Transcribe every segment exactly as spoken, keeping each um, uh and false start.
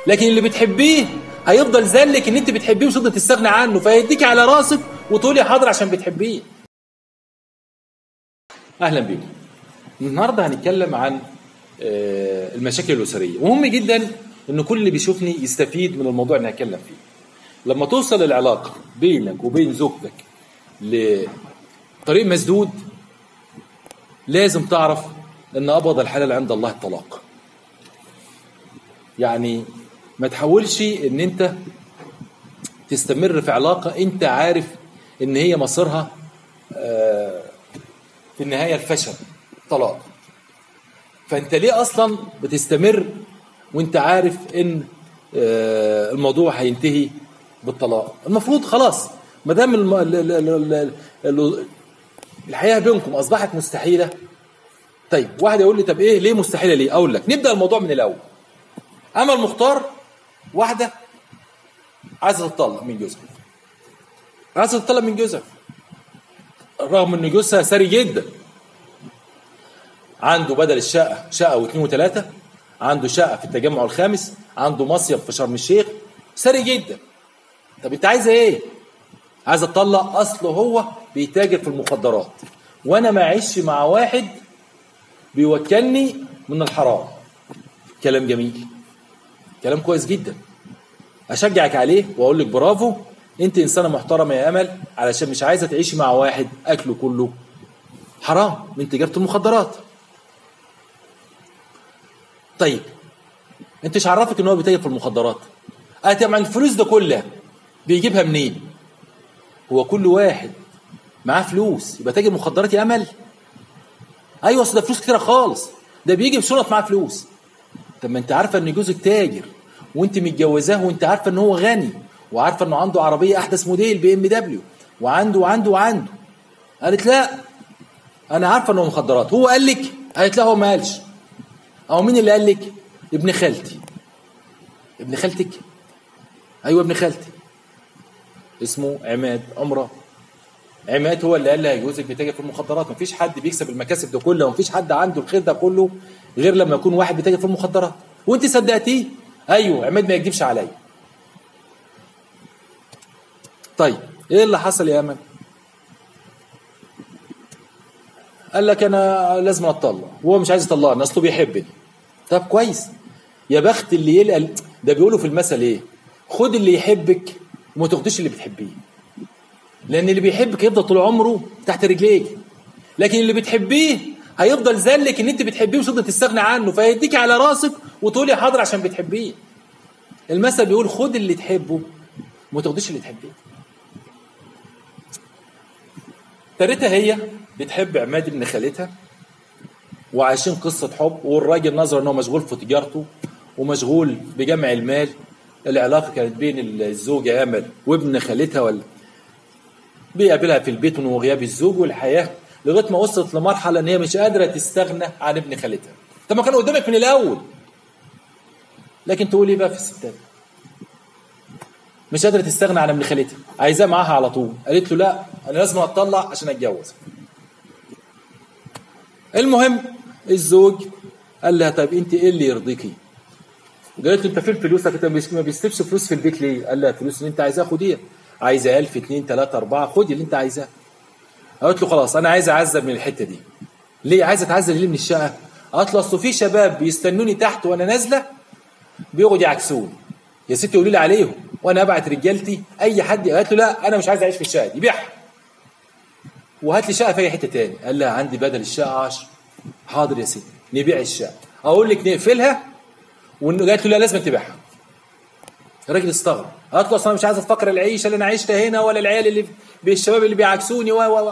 لكن اللي بتحبيه هيفضل زلك ان انت بتحبيه ومش هتقدر تستغنى عنه، فهيديكي على راسك وتقولي حاضر عشان بتحبيه. اهلا بيكم. النهارده هنتكلم عن المشاكل الاسريه، ومهم جدا ان كل اللي بيشوفني يستفيد من الموضوع اللي هنتكلم فيه. لما توصل العلاقه بينك وبين زوجتك لطريق مسدود، لازم تعرف ان ابغض الحلال عند الله الطلاق. يعني ما تحاولش ان انت تستمر في علاقه انت عارف ان هي مصيرها في النهايه الفشل، طلاق. فانت ليه اصلا بتستمر وانت عارف ان الموضوع هينتهي بالطلاق؟ المفروض خلاص ما دام الحياه بينكم اصبحت مستحيله. طيب واحد يقول لي طب ايه ليه مستحيله؟ ليه؟ اقول لك نبدا الموضوع من الاول. امل مختار واحده عايزه تطلق من جوزها، عايزه تطلق من جوزها رغم ان جوزها ثري جدا، عنده بدل الشقه شقه واثنين وثلاثه، عنده شقه في التجمع الخامس، عنده مصيف في شرم الشيخ، ثري جدا. طب انت عايزه ايه؟ عايزه تطلق. اصله هو بيتاجر في المخدرات وانا ما اعيش مع واحد بيوكلني من الحرام. كلام جميل، كلام كويس جدا، اشجعك عليه واقول لك برافو، انت انسانه محترمه يا امل، علشان مش عايزه تعيشي مع واحد اكله كله حرام من تجاره المخدرات. طيب انت ايش عرفك ان هو بيتاجر في المخدرات؟ طبعا الفلوس ده كلها بيجيبها منين؟ هو كل واحد معاه فلوس يبقى تاجر مخدرات يا امل؟ ايوه، اصل ده فلوس كتيره خالص، ده بيجي بشنط معاه فلوس. طب ما انت عارفه ان جوزك تاجر وانت متجوزاه وانت عارفه ان هو غني وعارفه انه عنده عربيه احدث موديل بي ام دبليو وعنده وعنده وعنده. قالت لا انا عارفه انه مخدرات. هو قال لك؟ قالت لا هو ما قالش. او مين اللي قال لك؟ ابن خالتي. ابن خالتك؟ ايوه ابن خالتي اسمه عماد عمره. عماد هو اللي قال لها جوزك بيتاجر في المخدرات. مفيش حد بيكسب المكاسب ده كله ومفيش حد عنده الخير ده كله غير لما يكون واحد بيتاجر في المخدرات، وانت صدقتيه. ايوه عماد ما يكذبش عليا. طيب ايه اللي حصل يا امل؟ قال لك انا لازم اتطلق، وهو مش عايز يطلقني اصله بيحبني. طب كويس، يا بخت اللي يلقى. ده بيقولوا في المثل ايه؟ خد اللي يحبك وما تاخدش اللي بتحبيه، لان اللي بيحبك يفضل طول عمره تحت رجليك، لكن اللي بتحبيه هيفضل زلك ان انت بتحبيه ومش هتقدر تستغنى عنه، فهيديكي على راسك وتقولي حاضر عشان بتحبيه. المثل بيقول خد اللي تحبه وما تاخدش اللي تحبيه. تريتها هي بتحب عماد ابن خالتها وعايشين قصه حب، والراجل نظر انه مشغول في تجارته ومشغول بجمع المال. العلاقه كانت بين الزوجه امل وابن خالتها، ولا بيقابلها في البيت من غياب الزوج، والحياه لغايه ما وصلت لمرحله ان هي مش قادره تستغنى عن ابن خالتها. طب ما كان قدامك من الاول. لكن تقول ايه بقى في الستات؟ مش قادره تستغنى عن ابن خالتها، عايزاه معاها على طول. قالت له لا انا لازم اتطلق عشان اتجوز. المهم الزوج قال لها طيب انت ايه اللي يرضيكي؟ قالت له انت فين فلوسك؟ انت ما بيستفش فلوس في البيت ليه؟ قال لها الفلوس اللي انت عايزاها خديها، عايزه ألف اتنين تلاته اربعه خدي اللي انت عايزاه. قالت له خلاص انا عايزه اعذب من الحته دي. ليه عايزه تعذب ليه من الشقه؟ قالت له اصل في شباب بيستنوني تحت وانا نازله بيقعدوا يعكسوني. يا ستي قولي لي عليهم وانا ابعت رجالتي اي حد. قالت له لا انا مش عايز اعيش في الشقه دي، بيعها وهات لي شقه في اي حته تاني. قال لها عندي بدل الشقه عشرة. حاضر يا ستي نبيع الشقه، اقول لك نقفلها. وقالت له لا لازم تبيعها. الراجل استغرب، قالت له اصل انا مش عايز افكر العيشه اللي انا عايشتها هنا ولا العيال اللي بالشباب اللي بيعكسوني و و و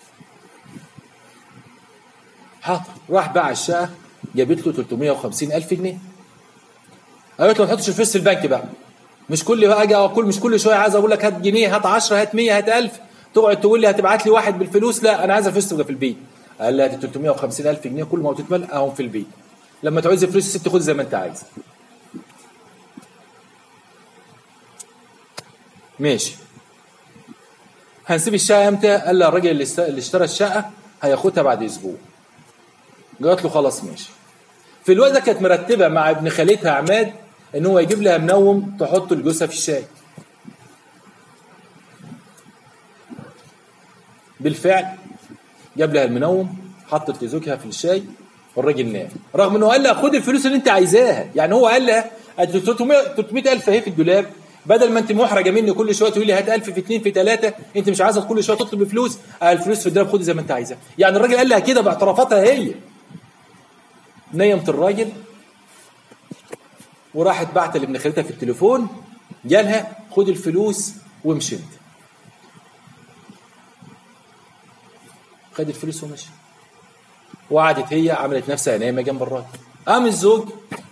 حاضر. راح باع الشقه، جابت له تلتمية وخمسين الف جنيه. قالت له ما تحطش الفلوس في البنك بقى، مش كل بقى اجي اقول مش كل شويه عايز اقول لك هات جنيه هات عشرة هات مية هات ألف تقعد تقول لي هتبعت لي واحد بالفلوس. لا انا عايز الفلوس تبقى في البيت. قال لها دي تلتمية وخمسين الف جنيه كل ما تتملى اهم في البيت، لما تعوز فلوس الست خد زي ما انت عايز. ماشي هنسيب الشقه امتى؟ قال لها الراجل اللي اشترى الشقه هياخدها بعد اسبوع. قالت له خلاص ماشي. في الوقت ده كانت مرتبه مع ابن خالتها عماد ان هو يجيب لها منوم تحط لجوزها في الشاي. بالفعل جاب لها المنوم، حطت لزوجها في الشاي، والراجل نام، رغم انه قال لها خد الفلوس اللي انت عايزاها. يعني هو قال لها ثلاثمائة ألف اهي في الدولاب، بدل ما انت محرجه مني كل شويه تقولي لي هات ألف في اثنين في ثلاثه، انت مش عايزه كل شويه تطلب فلوس، الفلوس في الدولاب خدي زي ما انت عايزاها. يعني الراجل قال لها كده باعترافاتها هي. نيمت الراجل وراحت بعت لابن خالتها في التليفون، جالها خد الفلوس ومشيت. خد الفلوس ومشي، وقعدت هي عملت نفسها نايمه جنب الراجل. قام الزوج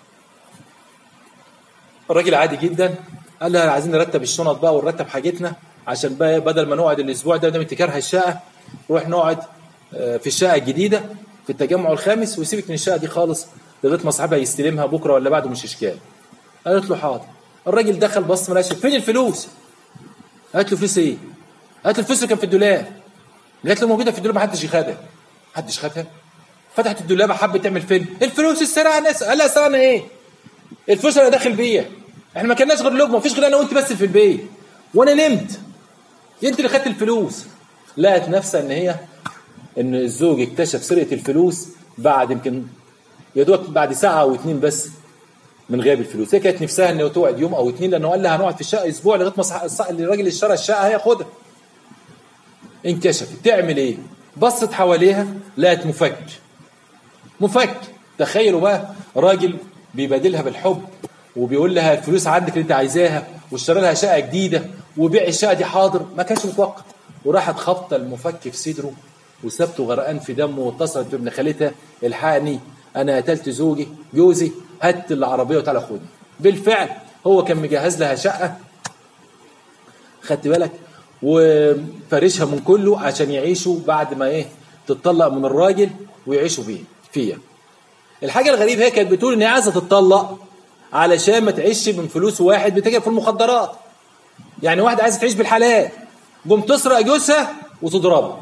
الراجل عادي جدا قال لها عايزين نرتب الشنط بقى ونرتب حاجتنا، عشان بقى بدل ما نقعد الاسبوع ده ده انت كارهه الشقه، نروح نقعد في الشقه الجديده في التجمع الخامس، ويسيبك من الشقه دي خالص لغايه ما صاحبها يستلمها بكره ولا بعده، مش اشكال. قالت له حاضر. الراجل دخل بص ملاش فين الفلوس؟ قالت له فلوس ايه؟ قالت له الفلوس اللي كان في الدولاب. قالت له موجوده في الدولاب، ما حدش يخدها. محدش خدها؟ فتحت الدولاب حبت تعمل فيلم، الفلوس السرقه ناس. قال لها سرقنا ايه؟ الفلوس انا داخل بيها، احنا ما كناش غير لقمه، مفيش غير انا وانت بس في البيت، وانا نمت، انت اللي خدت الفلوس. لقت نفسها ان هي ان الزوج اكتشف سرقه الفلوس بعد يمكن يا دوب بعد ساعه او اتنين بس من غياب الفلوس. هي كانت نفسها انه تقعد يوم او اتنين، لانه قال لها هنقعد في الشقه اسبوع لغايه ما الراجل اللي اشترى الشقه هياخدها. انكشفت. تعمل ايه؟ بصت حواليها لقت مفك. مفك. تخيلوا بقى راجل بيبادلها بالحب وبيقول لها الفلوس عندك اللي انت عايزاها، واشترى لها شقه جديده وبيع الشقه دي حاضر، ما كانش متوقع. وراحت خبطه المفك في صدره وسابته غرقان في دمه، واتصلت بابن خالتها الحقني انا قتلت زوجي جوزي، هات العربيه وتعالى خدني. بالفعل هو كان مجهز لها شقه، خدت بالك، وفارشها من كله عشان يعيشوا بعد ما ايه تتطلق من الراجل ويعيشوا فيه فيها. الحاجه الغريبه هي كانت بتقول ان هي عايزه تتطلق علشان ما تعيش من فلوس واحد بيتاجر في المخدرات. يعني واحد عايزه تعيش بالحلال، قوم تسرق جوزها وتضربه.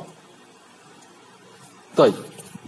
طيب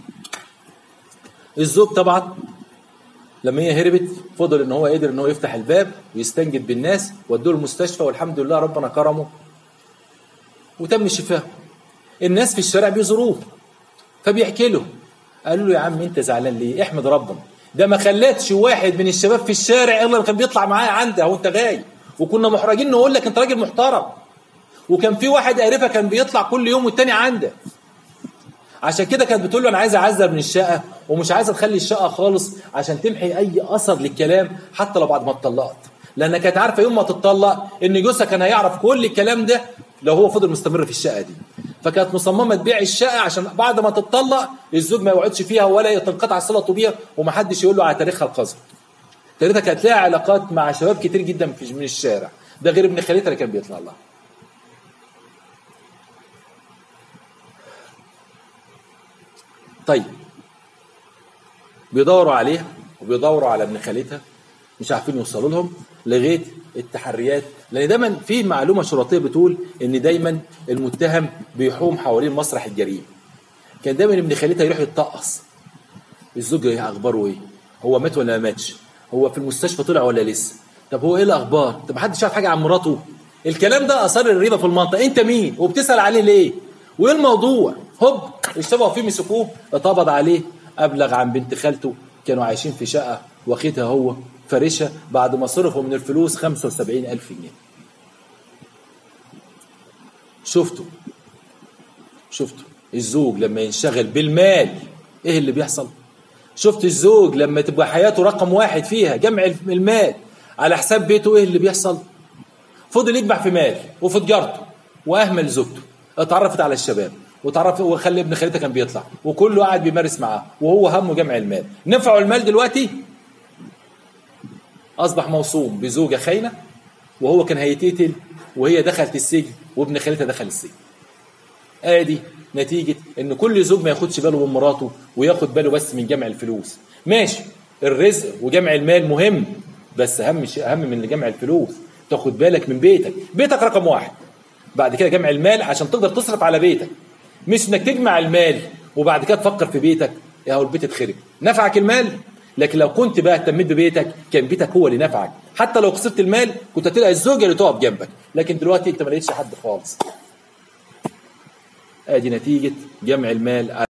الزوج طبعا لما هي هربت فضل ان هو قدر ان هو يفتح الباب ويستنجد بالناس، ودوه المستشفى والحمد لله ربنا كرمه وتم شفاه. الناس في الشارع بيزوروه فبيحكي له، قالوا له يا عم انت زعلان ليه؟ احمد ربنا، ده ما خلاتش واحد من الشباب في الشارع الا كان بيطلع معايا عندها وانت غايب، وكنا محرجين نقول لك انت راجل محترم، وكان في واحد قريبها كان بيطلع كل يوم والتاني عندها. عشان كده كانت بتقول له انا عايزه اعزل من الشقه ومش عايزه تخلي الشقه خالص عشان تمحي اي اثر للكلام حتى لو بعد ما اتطلقت، لان كانت عارفه يوم ما تتطلق ان جوزها كان هيعرف كل الكلام ده لو هو فضل مستمر في الشقه دي. فكانت مصممه تبيع الشقه عشان بعد ما تتطلق الزوج ما يقعدش فيها ولا تنقطع صلته بيها ومحدش يقول له على تاريخها القذر. تاريخها كانت لها علاقات مع شباب كتير جدا في من الشارع، ده غير ابن خالتها اللي كان بيطلع لها. طيب بيدوروا عليها وبيدوروا على ابن خالتها مش عارفين يوصلوا لهم لغايه التحريات، لان دايما في معلومه شرطيه بتقول ان دايما المتهم بيحوم حوالين مسرح الجريمه. كان دايما ابن خالتها يروح يتطقص الزوج اخباره ايه؟ هو مات ولا ما ماتش؟ هو في المستشفى طلع ولا لسه؟ طب هو ايه الاخبار؟ طب محدش عارف حاجه عن مراته؟ الكلام ده اثار الريبه في المنطقه. انت مين وبتسال عليه ليه؟ وايه الموضوع؟ هوب اشتبهوا فيه مسكوه اتقبض عليه. ابلغ عن بنت خالته كانوا عايشين في شقه واخدها هو فرشها بعد ما صرفوا من الفلوس خمسة وسبعين ألف جنيه. شفتوا شفتوا الزوج لما ينشغل بالمال ايه اللي بيحصل؟ شفت الزوج لما تبقى حياته رقم واحد فيها جمع المال على حساب بيته ايه اللي بيحصل؟ فضل يجمع في مال وفي تجارته واهمل زوجته. اتعرفت على الشباب وتعرف وخلي ابن خالتها كان بيطلع وكله قاعد بيمارس معاه وهو همه جمع المال. نفعه المال دلوقتي اصبح موصوم بزوجه خاينه، وهو كان هيتقتل وهي دخلت السجن وابن خالتها دخل السجن. ادي نتيجه ان كل زوج ما ياخدش باله من مراته وياخد باله بس من جمع الفلوس. ماشي الرزق وجمع المال مهم، بس اهم شيء اهم من جمع الفلوس تاخد بالك من بيتك. بيتك رقم واحد، بعد كده جمع المال عشان تقدر تصرف على بيتك، مش انك تجمع المال وبعد كده تفكر في بيتك. يا هو البيت اتخرب. نفعك المال لكن لو كنت بقى اهتميت ببيتك كان بيتك هو اللي نفعك، حتى لو خسرت المال كنت هتلاقي الزوجه اللي تقف جنبك، لكن دلوقتي انت ما لقيتش حد خالص. ادي نتيجه جمع المال.